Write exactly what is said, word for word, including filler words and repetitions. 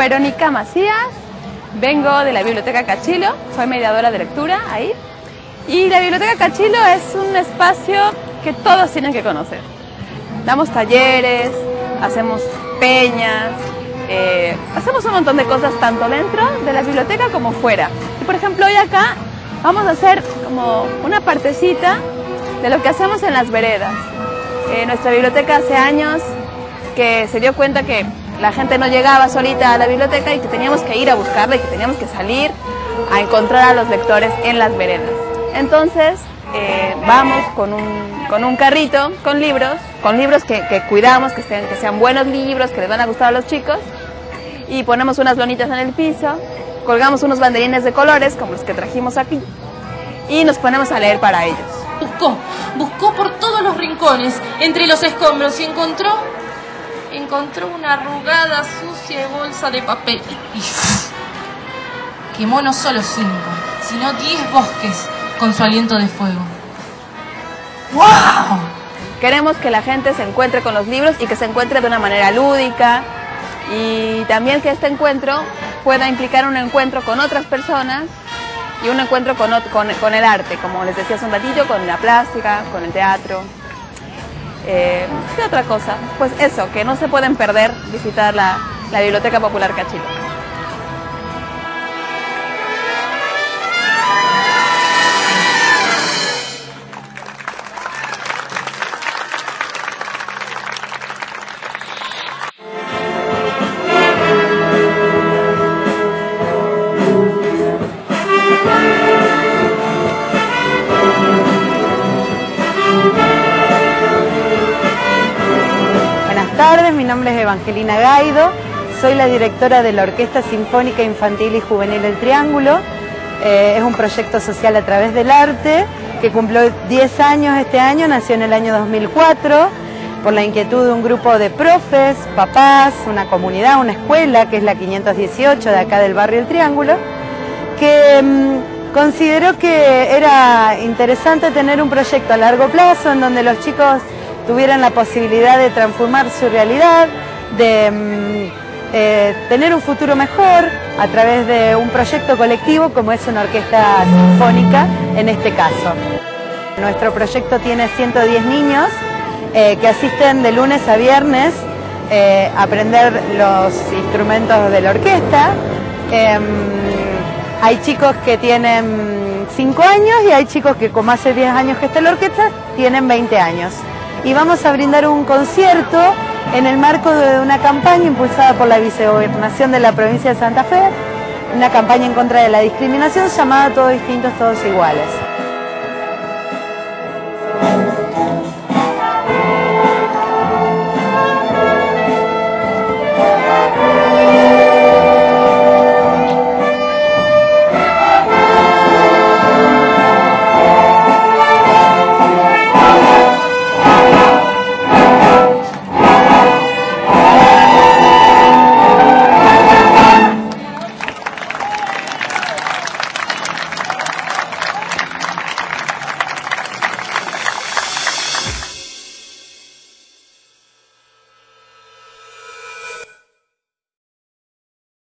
Verónica Macías, vengo de la Biblioteca Cachilo, soy mediadora de lectura ahí. Y la Biblioteca Cachilo es un espacio que todos tienen que conocer. Damos talleres, hacemos peñas, eh, hacemos un montón de cosas tanto dentro de la biblioteca como fuera. Y por ejemplo hoy acá vamos a hacer como una partecita de lo que hacemos en las veredas. Eh, nuestra biblioteca hace años que se dio cuenta que la gente no llegaba solita a la biblioteca y que teníamos que ir a buscarla y que teníamos que salir a encontrar a los lectores en las veredas. Entonces eh, vamos con un, con un carrito con libros, con libros que, que cuidamos, que sean, que sean buenos libros, que les van a gustar a los chicos, y ponemos unas lonitas en el piso, colgamos unos banderines de colores como los que trajimos aquí y nos ponemos a leer para ellos. Buscó, buscó por todos los rincones, entre los escombros, y encontró, encontró una arrugada, sucia bolsa de papel. Y quemó no solo cinco, sino diez bosques con su aliento de fuego. ¡Wow! Queremos que la gente se encuentre con los libros y que se encuentre de una manera lúdica, y también que este encuentro pueda implicar un encuentro con otras personas y un encuentro con, con, con el arte, como les decía hace un ratito, con la plástica, con el teatro. Eh, ¿Qué otra cosa? Pues eso, que no se pueden perder visitar la, la Biblioteca Popular Cachilo. Mi nombre es Evangelina Gaido, soy la directora de la Orquesta Sinfónica Infantil y Juvenil El Triángulo. Eh, es un proyecto social a través del arte que cumplió diez años este año, nació en el año dos mil cuatro por la inquietud de un grupo de profes, papás, una comunidad, una escuela que es la quinientos dieciocho de acá del barrio El Triángulo, que mmm, consideró que era interesante tener un proyecto a largo plazo en donde los chicos tuvieran la posibilidad de transformar su realidad, de eh, tener un futuro mejor a través de un proyecto colectivo como es una orquesta sinfónica en este caso. Nuestro proyecto tiene ciento diez niños eh, que asisten de lunes a viernes eh, a aprender los instrumentos de la orquesta. Eh, hay chicos que tienen cinco años y hay chicos que, como hace diez años que está la orquesta, tienen veinte años. Y vamos a brindar un concierto en el marco de una campaña impulsada por la Vicegobernación de la provincia de Santa Fe, una campaña en contra de la discriminación llamada Todos Distintos, Todos Iguales.